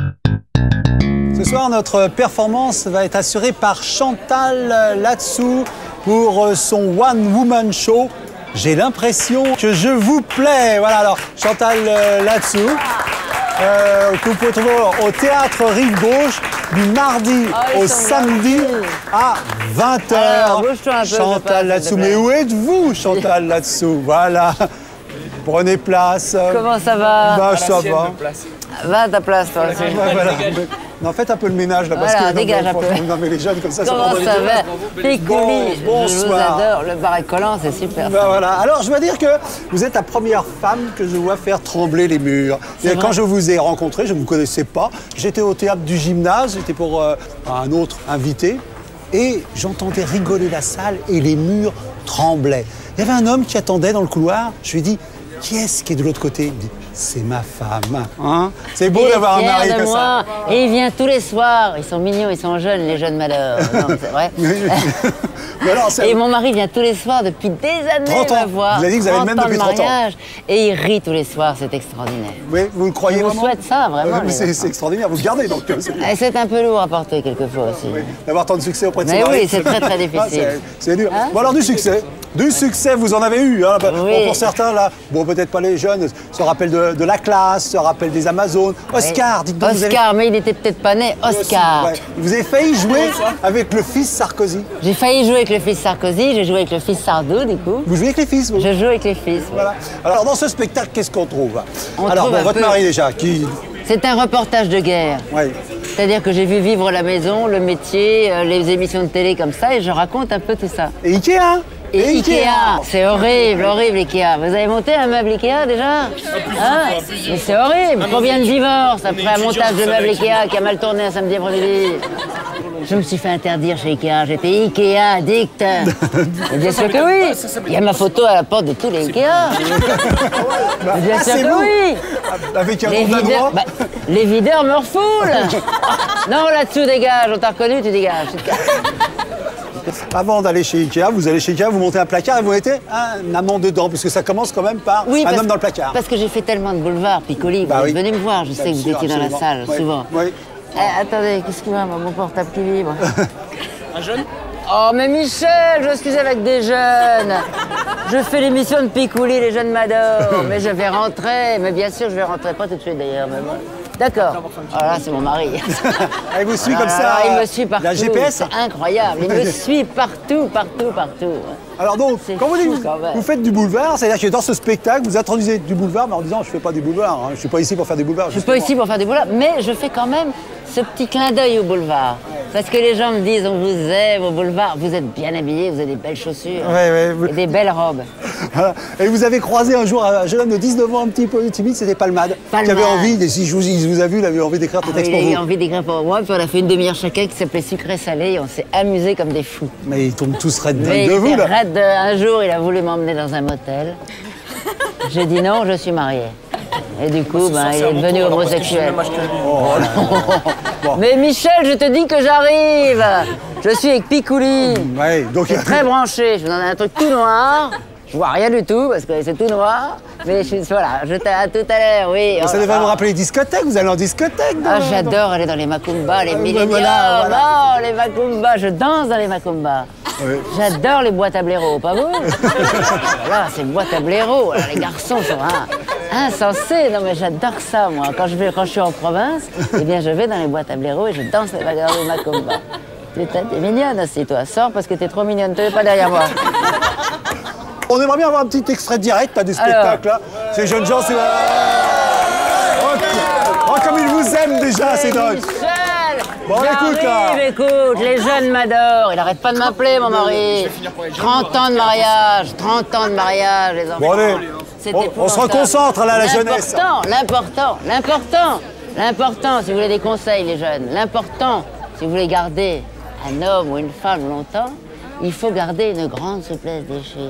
Ce soir, notre performance va être assurée par Chantal Latsou pour son One Woman Show. J'ai l'impression que je vous plais. Voilà, alors Chantal Latsou, que vous pouvez trouver au Théâtre Rive Gauche du mardi au samedi à 20h. Chantal Latsou, mais où êtes-vous, Chantal Latsou? Voilà. Prenez place. Comment ça va? Bah, ça va. Va à ta place, toi aussi. Voilà. Non, faites un peu le ménage là, parce voilà, que dégage un peu. Non, mais les jeunes comme ça, comment ça va? Picouli, bonsoir. Je vous adore. Le bar est collant, c'est super. Ben voilà. Alors, je dois dire que vous êtes la première femme que je vois faire trembler les murs. Et quand je vous ai rencontré, je ne vous connaissais pas. J'étais au théâtre du gymnase, j'étais pour un autre invité. Et j'entendais rigoler la salle et les murs tremblaient. Il y avait un homme qui attendait dans le couloir. Je lui ai dit, qui est-ce qui est de l'autre côté? Il me dit, c'est ma femme. Hein, c'est beau d'avoir un mari comme ça. Et il vient tous les soirs. Ils sont mignons, ils sont jeunes, les jeunes malheurs. Non, c'est vrai. Et mon mari vient tous les soirs depuis des années 30 ans. me voir. Vous avez dit que vous avez le même depuis 30 ans. Et il rit tous les soirs, c'est extraordinaire. Oui, vous le croyez vraiment? Je vous souhaite ça, vraiment. C'est extraordinaire, vous le gardez donc. C'est un peu lourd à porter quelquefois aussi. Oui, d'avoir tant de succès auprès de ses Mais maris. oui, c'est très très difficile. C'est dur. Hein? Bon alors du succès. Du succès, vous en avez eu. Hein. Oui. Bon, pour certains, là, bon, peut-être pas les jeunes, se rappellent de la classe, se rappellent des Amazones. Oscar, dites donc. Oscar, mais il n'était peut-être pas né. Oscar. Ouais. Vous avez failli jouer avec le fils Sarkozy. J'ai failli jouer avec le fils Sarkozy, j'ai joué avec le fils Sardou, du coup. Vous jouez avec les fils, vous? Je joue avec les fils. Oui. Voilà. Alors, dans ce spectacle, qu'est-ce qu'on trouve? On Alors, trouve bon, un votre peu- mari, déjà, qui... C'est un reportage de guerre. Oui. C'est-à-dire que j'ai vu vivre la maison, le métier, les émissions de télé comme ça, et je raconte un peu tout ça. Et Ikea. Et Ikea, c'est horrible, horrible Ikea. Vous avez monté un meuble Ikea déjà? Hein? Mais c'est horrible. Combien de divorces après un montage de meuble Ikea qui a mal tourné un samedi après-midi? Je me suis fait interdire chez Ikea. J'étais Ikea addict. Et bien sûr que oui. Il y a ma photo à la porte de tous les Ikea. Et bien sûr que oui. Avec un Les nom videurs, d'endroit. les videurs me refoulent. Non, là-dessous, dégage. On t'a reconnu, tu dégages. Avant d'aller chez Ikea, vous allez chez Ikea, vous montez un placard et vous mettez un amant dedans, puisque ça commence quand même par un homme dans le placard. Parce que j'ai fait tellement de boulevards, Piccoli. Vous êtes venu me voir, je sais que vous étiez dans la salle, souvent. Oui. Attendez, qu'est-ce qu'il y a, mon portable qui vibre? Un jeune? Oh, mais Michel, je suis avec des jeunes. Je fais l'émission de Picouli, les jeunes m'adorent. Mais je vais rentrer. Mais bien sûr, je vais rentrer. Pas tout de suite, d'ailleurs. Mais bon. D'accord. Oh là, c'est mon mari. Il vous suit comme ça. Alors, il me suit partout. La GPS. C'est incroyable. Il me suit partout, partout, partout. Alors donc, quand vous dites quand même. vous faites du boulevard, c'est-à-dire que dans ce spectacle, vous introduisez du boulevard, mais en disant je fais pas du boulevard, hein, je suis pas ici pour faire du boulevard. Je suis pas ici pour faire du boulevard, mais je fais quand même ce petit clin d'œil au boulevard. Parce que les gens me disent, on vous aime au boulevard, vous êtes bien habillés, vous avez des belles chaussures et des belles robes. Voilà. Et vous avez croisé un jour un jeune homme de 19 ans, un petit peu timide, c'était Palmade, qui avait envie, si il vous a vu, il avait envie d'écrire des textes pour vous. Il avait envie d'écrire pour moi, puis on a fait une demi-heure chacun qui s'appelait Sucré-Salé, et on s'est amusés comme des fous. Mais ils tombent tous raides Mais de vous, là. Un jour, il a voulu m'emmener dans un motel. J'ai dit non, je suis mariée. Et du coup, il est devenu homosexuel. Mais Michel, je te dis que j'arrive. Je suis avec Picouli. Ouais, donc... Très branché. Je vous donne un truc tout noir. Je vois rien du tout parce que c'est tout noir. Mais voilà, à tout à l'heure, oui. Ça devrait vous rappeler les discothèques, vous allez en discothèque. Ah, j'adore aller dans les macumbas, les milléniums. Voilà. Oh, les macumbas, je danse dans les macumbas. Oui. J'adore les boîtes à blaireaux, pas vous? Là, c'est boîtes à blaireaux. Alors, les garçons sont insensés. Non, mais j'adore ça, moi. Quand je suis en province, eh bien, je vais dans les boîtes à blaireaux et je danse les macumbas. T'es mignonne aussi, toi. Sors parce que t'es trop mignonne. Te mets pas derrière moi. On aimerait bien avoir un petit extrait direct là, du spectacle. Là. Ces jeunes gens, c'est... Oh, comme ils vous aiment déjà, ces dogs. Bon, écoute là. Écoute, les jeunes m'adorent. Il arrête pas de m'appeler, mon mari. 30 ans de mariage, 30 ans de mariage, les enfants. Bon, allez, on se reconcentre là, la jeunesse. L'important, si vous voulez des conseils, les jeunes, l'important, si vous voulez garder un homme ou une femme longtemps, il faut garder une grande souplesse d'échine.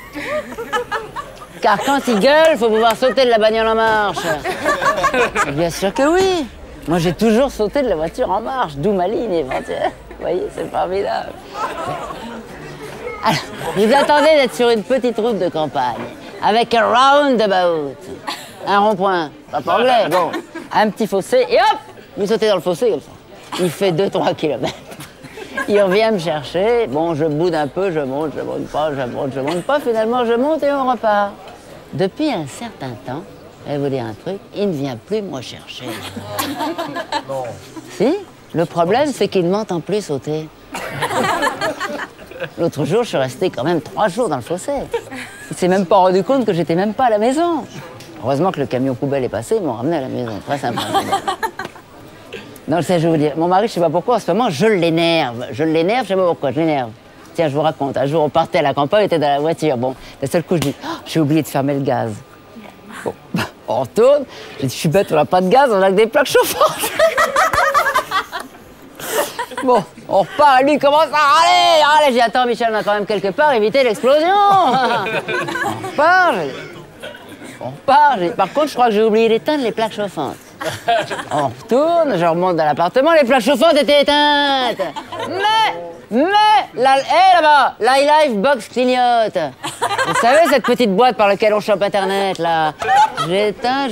Car quand il gueule, il faut pouvoir sauter de la bagnole en marche. Bien sûr que oui. Moi, j'ai toujours sauté de la voiture en marche, d'où ma ligne éventuelle. Vous voyez, c'est formidable. Alors, vous attendez d'être sur une petite route de campagne, avec un roundabout, un rond-point, pas pour anglais, bon, un petit fossé, et hop, Il sautait dans le fossé comme ça. Il fait 2-3 kilomètres. Il revient me chercher. Bon, je boude un peu, je monte pas, je monte pas. Finalement, je monte et on repart. Depuis un certain temps, je vais vous dire un truc, il ne vient plus me rechercher. Non. Si, le problème, c'est qu'il ne m'entend plus sauter. L'autre jour, je suis resté quand même 3 jours dans le fossé. Il s'est même pas rendu compte que j'étais même pas à la maison. Heureusement que le camion poubelle est passé, ils m'ont ramené à la maison. Très sympa. Non, je sais, je vais vous dire. Mon mari, je sais pas pourquoi, en ce moment, je l'énerve. Je l'énerve, je sais pas pourquoi, je l'énerve. Tiens, je vous raconte. Un jour, on partait à la campagne, on était dans la voiture. Bon, d'un seul coup, je dis, oh, j'ai oublié de fermer le gaz. Bon, on retourne. Je dis, je suis bête, on n'a pas de gaz, on a que des plaques chauffantes. Bon, on repart, et lui, il commence à râler. Allez, j'ai dit, attends, Michel, on a quand même quelque part évité l'explosion. On repart. On repart. Par contre, je crois que j'ai oublié d'éteindre les plaques chauffantes. On retourne, je remonte dans l'appartement, les plaques chauffantes étaient éteintes. Là-bas, l'iLife Box clignote. Vous savez, cette petite boîte par laquelle on chope Internet, là. J'éteins.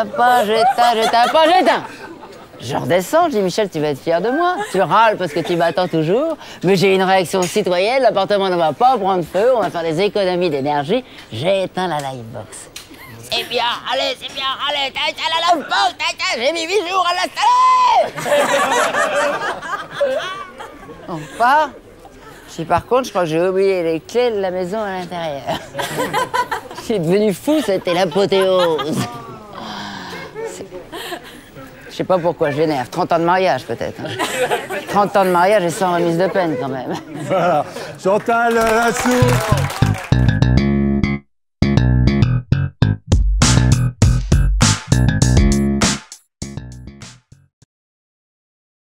Je redescends, je dis, Michel, tu vas être fier de moi. Tu râles parce que tu m'attends toujours, mais j'ai une réaction citoyenne, l'appartement ne va pas prendre feu, on va faire des économies d'énergie. J'ai éteint la Livebox. C'est bien, allez, t'as la Livebox, j'ai mis 8 jours à l'installer. On repart. Je dis, par contre, je crois que j'ai oublié les clés de la maison à l'intérieur. Je suis devenu fou, c'était l'apothéose. Je sais pas pourquoi je l'énerve. 30 ans de mariage, peut-être. Hein. 30 ans de mariage et sans remise de peine, quand même. Voilà. Chantal Latsou.